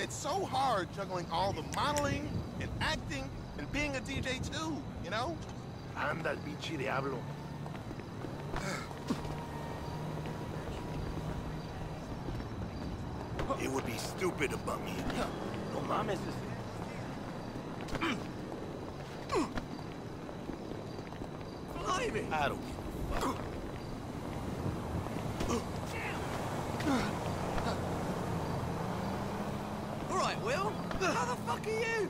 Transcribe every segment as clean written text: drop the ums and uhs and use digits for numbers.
it's so hard juggling all the modeling and acting and being a DJ too, you know? Anda el pinche diablo. It would be stupid to bum me. No mames. Blimey! I don't give a fuck. All right, Will. How the fuck are you?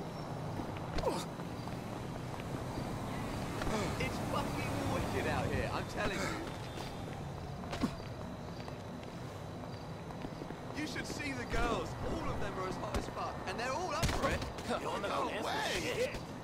It's fucking wicked out here, I'm telling you. You should see the girls. All of them are as hot as fuck, and they're all up for it. You're on the No dance way. shit.